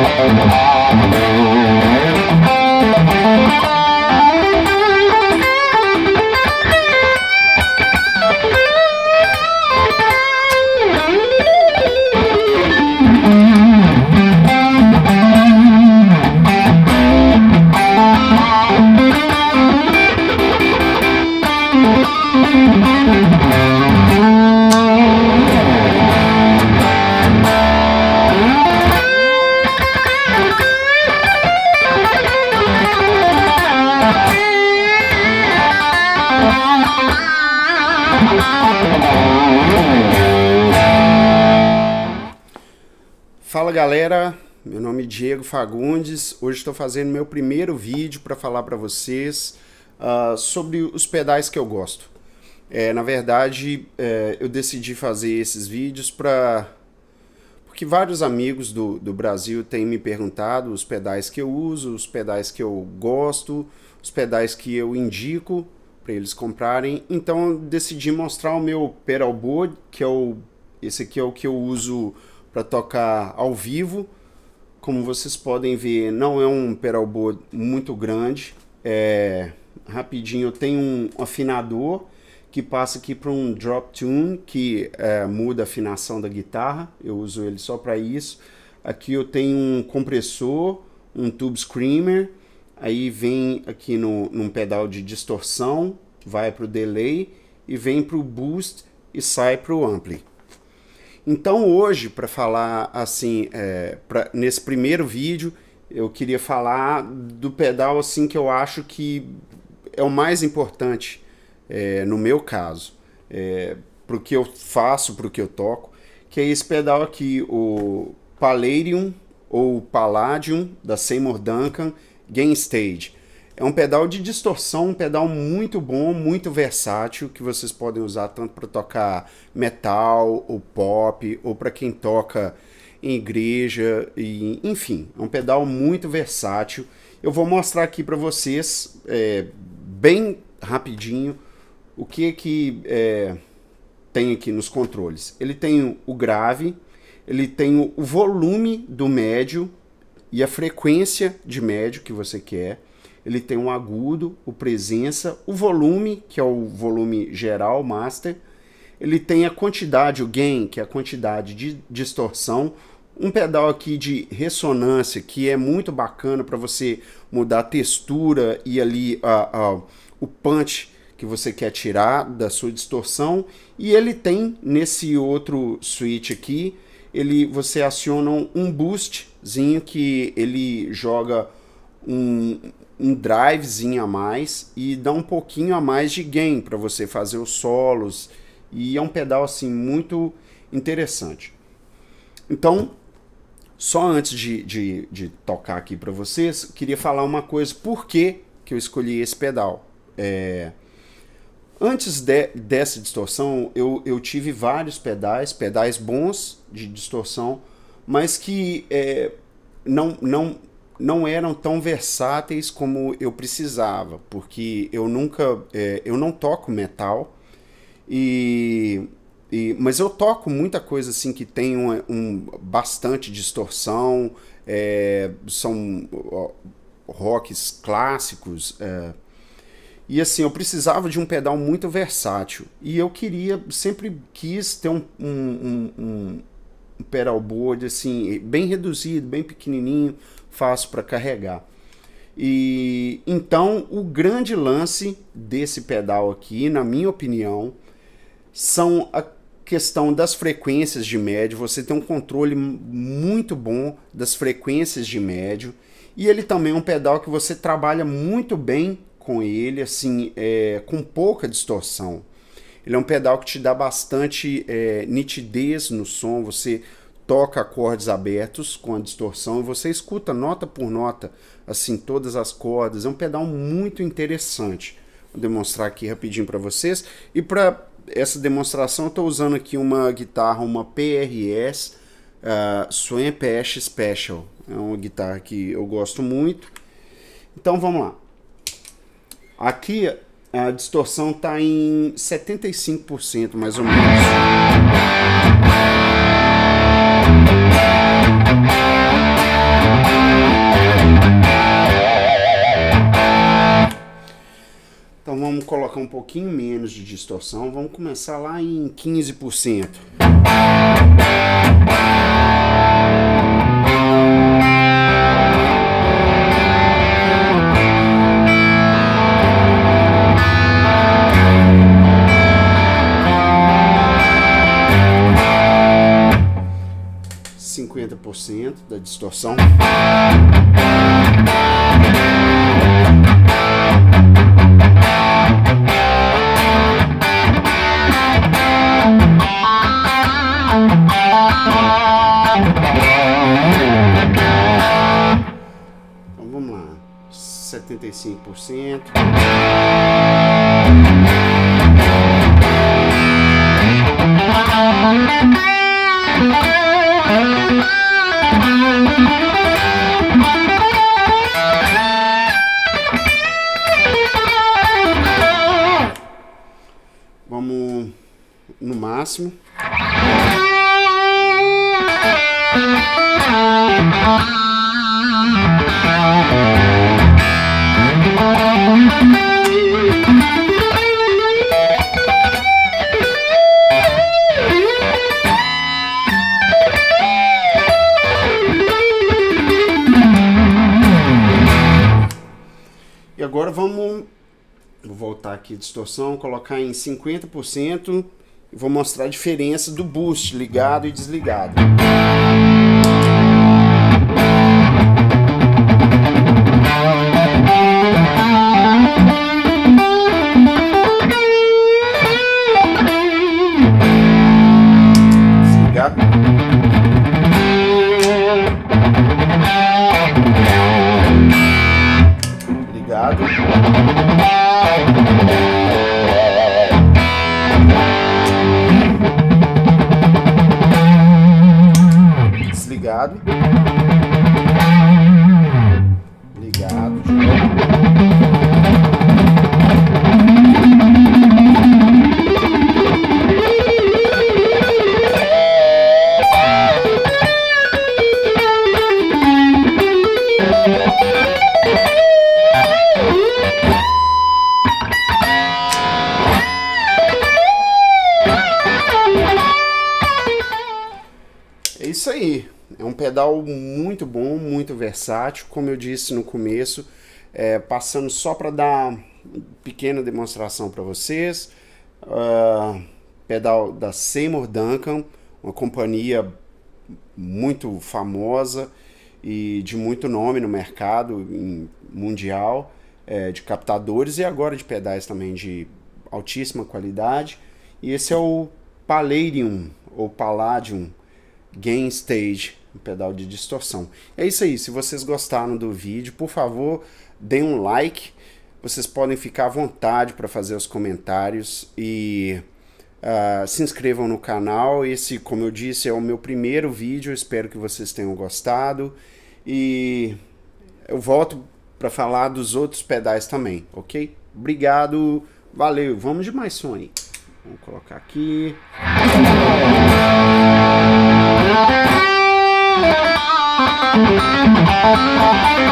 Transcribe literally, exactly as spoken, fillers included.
Fala galera, meu nome é Diego Fagundes. Hoje estou fazendo meu primeiro vídeo para falar para vocês uh, sobre os pedais que eu gosto. É, na verdade, é, eu decidi fazer esses vídeos para porque vários amigos do, do Brasil têm me perguntado os pedais que eu uso, os pedais que eu gosto, os pedais que eu indico para eles comprarem. Então eu decidi mostrar o meu pedalboard, que é o, esse aqui é o que eu uso para tocar ao vivo. Como vocês podem ver, não é um pedalboard muito grande. É, rapidinho, eu tenho um afinador que passa aqui para um drop tune, que é, muda a afinação da guitarra. Eu uso ele só para isso. Aqui eu tenho um compressor, um tube screamer. Aí vem aqui no, num pedal de distorção, vai para o delay e vem para o boost e sai para o ampli. Então hoje, para falar assim, é, pra, nesse primeiro vídeo, eu queria falar do pedal assim que eu acho que é o mais importante é, no meu caso, é, para o que eu faço, para o que eu toco, que é esse pedal aqui, o Palladium ou Palladium da Seymour Duncan Gain Stage. É um pedal de distorção, um pedal muito bom, muito versátil, que vocês podem usar tanto para tocar metal ou pop, ou para quem toca em igreja, e, enfim, é um pedal muito versátil. Eu vou mostrar aqui para vocês, é, bem rapidinho, o que que é, tem aqui nos controles. Ele tem o grave, ele tem o volume do médio e a frequência de médio que você quer. Ele tem um agudo, o presença, o volume, que é o volume geral, master. Ele tem a quantidade, o gain, que é a quantidade de distorção. Um pedal aqui de ressonância, que é muito bacana para você mudar a textura e ali uh, uh, o punch que você quer tirar da sua distorção. E ele tem, nesse outro switch aqui, ele, você aciona um boostzinho que ele joga um... um drivezinho a mais e dá um pouquinho a mais de gain para você fazer os solos, e é um pedal assim muito interessante. Então, só antes de, de, de tocar aqui para vocês, queria falar uma coisa, por que que eu escolhi esse pedal. É, antes de, dessa distorção, eu, eu tive vários pedais, pedais bons de distorção, mas que é, não... não não eram tão versáteis como eu precisava, porque eu nunca, é, eu não toco metal, e, e, mas eu toco muita coisa assim que tem um, um, bastante distorção, é, são rocks clássicos, é, e assim, eu precisava de um pedal muito versátil, e eu queria, sempre quis ter um, um, um, um pedalboard assim, bem reduzido, bem pequenininho, fácil para carregar. E então o grande lance desse pedal aqui, na minha opinião, são a questão das frequências de médio. Você tem um controle muito bom das frequências de médio, e ele também é um pedal que você trabalha muito bem com ele, assim, é, com pouca distorção. Ele é um pedal que te dá bastante é, nitidez no som. Você toca acordes abertos com a distorção e você escuta nota por nota, assim, todas as cordas. É um pedal muito interessante. Vou demonstrar aqui rapidinho para vocês. E para essa demonstração eu estou usando aqui uma guitarra, uma P R S uh, Swamp Ash Special. É uma guitarra que eu gosto muito. Então vamos lá. Aqui a distorção está em setenta e cinco por cento mais ou menos. colocar um pouquinho menos de distorção. Vamos começar lá em quinze por cento. cinquenta por cento da distorção. Então vamos lá, setenta e cinco por cento. Vamos no máximo. E agora vamos, vou voltar aqui a distorção, colocar em cinquenta por cento e vou mostrar a diferença do boost ligado e desligado. Desligar. Ligado. Desligado. Ligado. É isso aí, é um pedal muito bom, muito versátil, como eu disse no começo, é, passando só para dar uma pequena demonstração para vocês, uh, pedal da Seymour Duncan, uma companhia muito famosa e de muito nome no mercado em, mundial, é, de captadores e agora de pedais também de altíssima qualidade, e esse é o Palladium, ou Palladium Gain Stage, um pedal de distorção. É isso aí, se vocês gostaram do vídeo, por favor, deem um like, vocês podem ficar à vontade para fazer os comentários e uh, se inscrevam no canal. Esse, como eu disse, é o meu primeiro vídeo, espero que vocês tenham gostado e eu volto para falar dos outros pedais também, ok? Obrigado, valeu, vamos de mais som aí. Vamos colocar aqui. Thank you.